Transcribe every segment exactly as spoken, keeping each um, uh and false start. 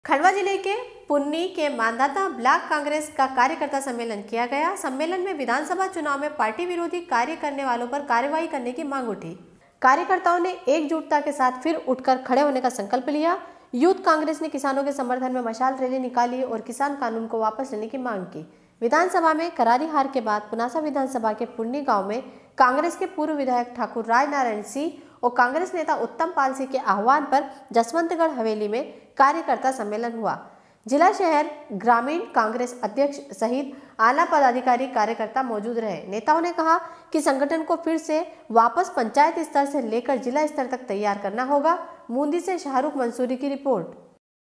खंडवा जिले के पुन्नी के मांधाता ब्लॉक कांग्रेस का कार्यकर्ता सम्मेलन किया गया। सम्मेलन में विधानसभा चुनाव में पार्टी विरोधी कार्य करने वालों पर कार्रवाई करने की मांग उठी। कार्यकर्ताओं ने एकजुटता के साथ फिर उठकर खड़े होने का संकल्प लिया। यूथ कांग्रेस ने किसानों के समर्थन में मशाल रैली निकाली और किसान कानून को वापस लेने की मांग की। विधानसभा में करारी हार के बाद पुनासा विधानसभा के पुन्नी गांव में कांग्रेस के पूर्व विधायक ठाकुर राज नारायण सिंह और कांग्रेस नेता उत्तम पाल सिंह के आह्वान पर जसवंतगढ़ हवेली में कार्यकर्ता सम्मेलन हुआ। जिला शहर ग्रामीण कांग्रेस अध्यक्ष सहित आला पदाधिकारी कार्यकर्ता मौजूद रहे। नेताओं ने कहा कि संगठन को फिर से वापस पंचायत स्तर से लेकर जिला स्तर तक तैयार करना होगा। बूंदी से शाहरुख मंसूरी की रिपोर्ट।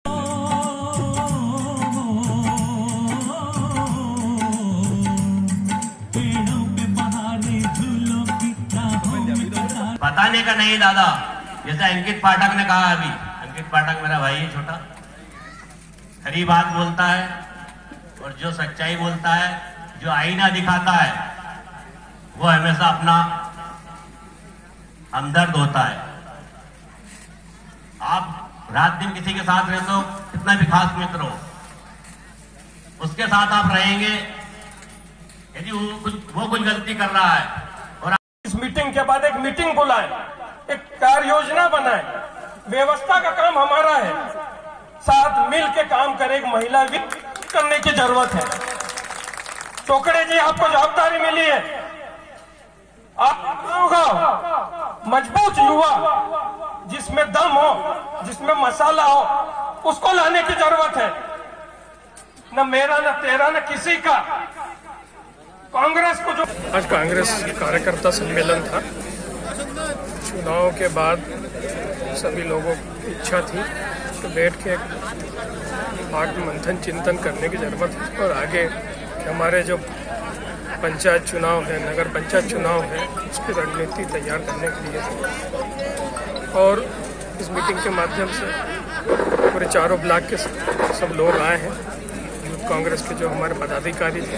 बताने का नहीं दादा, जैसे अंकित पाठक ने कहा अभी, अंकित पाठक मेरा भाई है छोटा, खरी बात बोलता है और जो सच्चाई बोलता है, जो आईना दिखाता है, वो हमेशा अपना हमदर्द होता है। आप रात दिन किसी के साथ रहते हो, कितना भी खास मित्र हो, उसके साथ आप रहेंगे यदि वो कुछ वो कुछ गलती कर रहा है और इस मीटिंग के बाद एक मीटिंग बुलाए, एक कार्य योजना बनाए, व्यवस्था का काम हमारा है, साथ मिल के काम करे, एक महिला भी करने की जरूरत है। टोकड़े जी आपको जवाबदारी मिली है, आप होगा मजबूत युवा जिसमें दम हो, जिसमें मसाला हो, उसको लाने की जरूरत है। न मेरा न तेरा न किसी का। कांग्रेस को जो आज कांग्रेस कार्यकर्ता सम्मेलन था, चुनाव के बाद सभी लोगों की इच्छा थी तो बैठ के आत्म मंथन चिंतन करने की जरूरत है और आगे हमारे जो पंचायत चुनाव है, नगर पंचायत चुनाव है, उसकी रणनीति तैयार करने के लिए। और इस मीटिंग के माध्यम से पूरे चारों ब्लॉक के सब लोग आए हैं। यूथ कांग्रेस के जो हमारे पदाधिकारी थे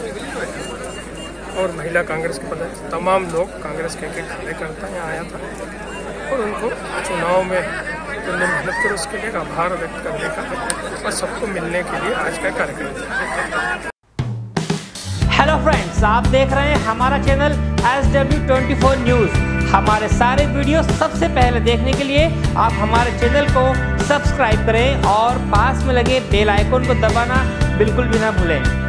और महिला कांग्रेस के पदाधिकारी, तमाम लोग कांग्रेस के एक कार्यकर्ता यहाँ आया था और उनको चुनाव में उन्होंने मेहनत कर उसके लिए आभार व्यक्त करने का और सबको मिलने के लिए आज का कार्यक्रम था। हेलो फ्रेंड्स, आप देख रहे हैं हमारा channel S W twenty four news. हमारे सारे वीडियो सबसे पहले देखने के लिए आप हमारे चैनल को सब्सक्राइब करें और पास में लगे बेल आइकन को दबाना बिल्कुल भी ना भूलें।